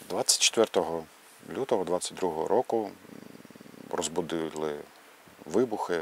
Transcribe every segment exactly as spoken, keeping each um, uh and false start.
двадцять четвертого лютого двадцять другого року розбудили вибухи.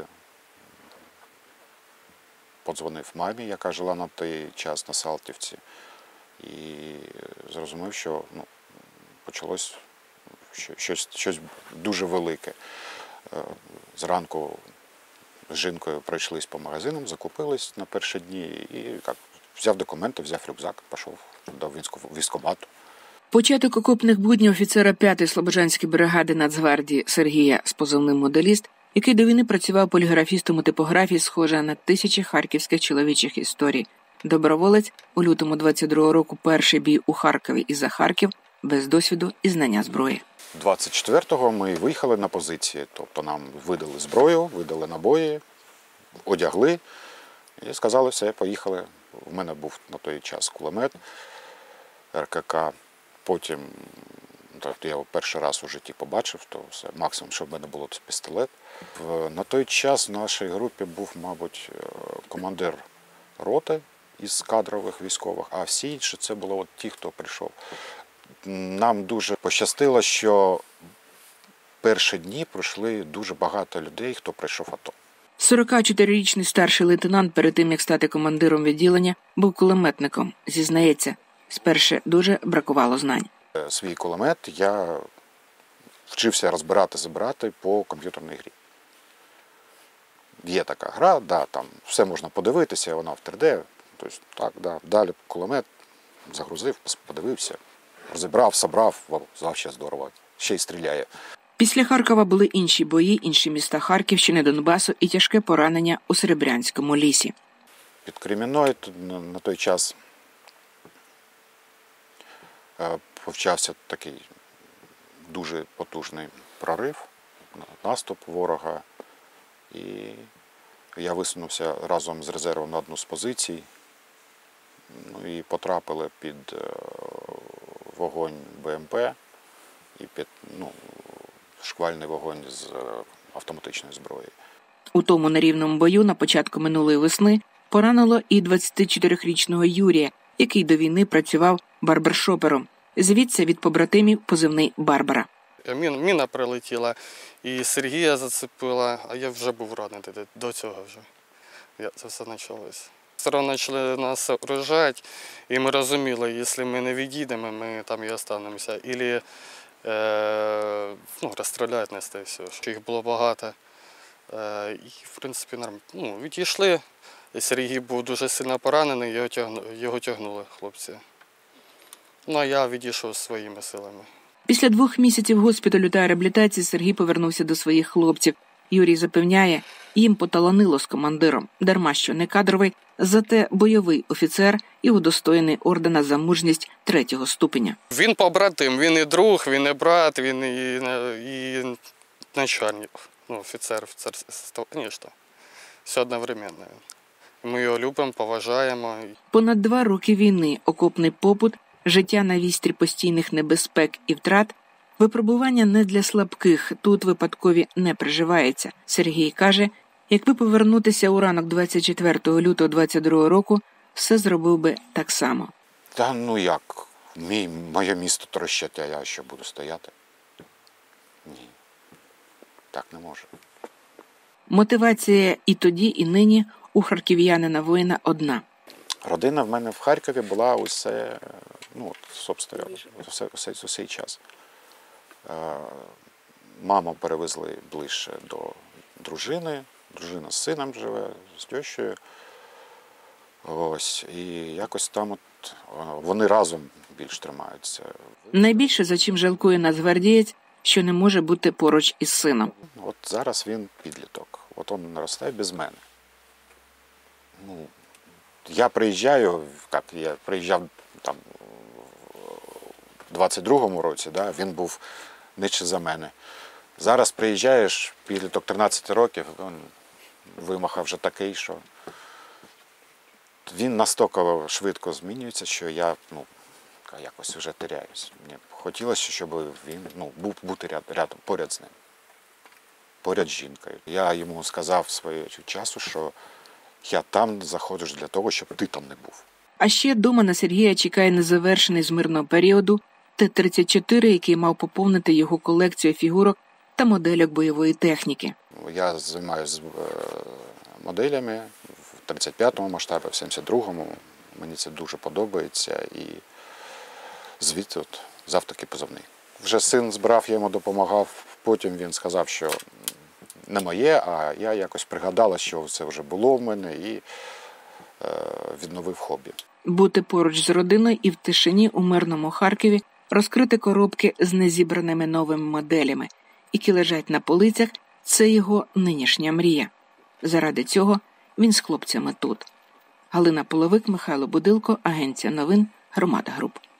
Подзвонив мамі, яка жила на той час на Салтівці, і зрозумів, що ну, почалось щось, щось дуже велике. Зранку з жінкою пройшлись по магазинам, закупились на перші дні і як, взяв документи, взяв рюкзак, пішов до військкомату. Початок окопних буднів офіцера п'ятої Слобожанської бригади Нацгвардії Сергія з позивним «Моделіст», який до війни працював поліграфістом у типографії, схожа на тисячі харківських чоловічих історій. Доброволець у лютому двадцять другого року перший бій у Харкові і за Харків, без досвіду і знання зброї. двадцять четвертого ми виїхали на позиції, тобто нам видали зброю, видали набої, одягли і сказали, все, поїхали. У мене був на той час кулемет ер ка ка, потім тобто я його перший раз у житті побачив, то все, максимум, що в мене було, це пістолет. На той час в нашій групі був, мабуть, командир роти із кадрових військових, а всі інші це було от ті, хто прийшов. Нам дуже пощастило, що перші дні пройшли дуже багато людей, хто прийшов в АТО. сорокачотирирічний старший лейтенант перед тим, як стати командиром відділення, був кулеметником. Зізнається, спершу дуже бракувало знань. Свій кулемет я вчився розбирати, забирати по комп'ютерній грі. Є така гра, да, там все можна подивитися, вона в три де. Тобто, так, да, далі кулемет загрузив, подивився, розібрав, собрав, завжди здорово, ще й стріляє. Після Харкова були інші бої, інші міста Харківщини, Донбасу і тяжке поранення у Серебрянському лісі. Під Кремінною на той час почався такий дуже потужний прорив, наступ ворога. І я висунувся разом з резервом на одну з позицій, ну, і потрапили під вогонь Бе Ем Пе і під ну, шквальний вогонь з автоматичної зброї. У тому нерівному бою на початку минулої весни поранило і двадцятичотирирічного Юрія, який до війни працював барбершопером. Звідси від побратимів позивний «Барбара». Мін, міна прилетіла, і Сергія зацепила, а я вже був ранений до цього вже. Я, це все почалося. Все одно почали нас окружати, і ми розуміли, якщо ми не відійдемо, ми там і останемося. Або е, ну, розстріляють нас та все. Їх було багато. Е, і, в принципі, нормально. Ну, відійшли. Сергій був дуже сильно поранений, його тягнули, його тягнули хлопці. Ну, а я відійшов своїми силами. Після двох місяців госпіталю та реабілітації Сергій повернувся до своїх хлопців. Юрій запевняє, їм поталанило з командиром. Дарма що не кадровий, зате бойовий офіцер і удостоєний ордена за мужність третього ступеня. Він побратим, він і друг, він і брат, він і, і начальник. Ну, офіцер, офіцер, звісно, все одновременно. Ми його любимо, поважаємо. Понад два роки війни, окопний побут, життя на вістрі постійних небезпек і втрат, випробування не для слабких, тут випадкові не приживається. Сергій каже, якби повернутися у ранок двадцять четвертого лютого двадцять другого року, все зробив би так само. Та ну як, Мій, моє місто трощать, а я що буду стояти? Ні, так не може. Мотивація і тоді, і нині у харків'янина-воїна одна. Родина в мене в Харкові була усе, ну, собственно, усе, усе, усе час. Маму перевезли ближче до дружини, дружина з сином живе, з тещою. Ось, і якось там от вони разом більш тримаються. Найбільше, за чим жалкує нацгвардієць, що не може бути поруч із сином. От зараз він підліток, от він наростає без мене. Ну, я приїжджаю, як я приїжджав там в двадцять другому році, да, він був нижче за мене. Зараз приїжджаєш, підліток тринадцять років, він вимахав вже такий, що він настільки швидко змінюється, що я ну, якось вже теряюсь. Мені хотілося, щоб він ну, був бути ряд, рядом, поряд з ним, поряд з жінкою. Я йому сказав свого часу, що я там заходжу для того, щоб ти там не був. А ще дома на Сергія чекає незавершений з мирного періоду Т тридцять чотири, який мав поповнити його колекцію фігурок та модельок бойової техніки. Я займаюся моделями в тридцять п'ятому масштабі, в сімдесят другому. Мені це дуже подобається і звідти от взяв такий позивний. Вже син збирав, я йому допомагав, потім він сказав, що не моє, а я якось пригадала, що це вже було в мене і е, відновив хобі. Бути поруч з родиною і в тишині у мирному Харкові, розкрити коробки з незібраними новими моделями, які лежать на полицях – це його нинішня мрія. Заради цього він з хлопцями тут. Галина Половик, Михайло Будилко, Агенція новин, Громада Груп.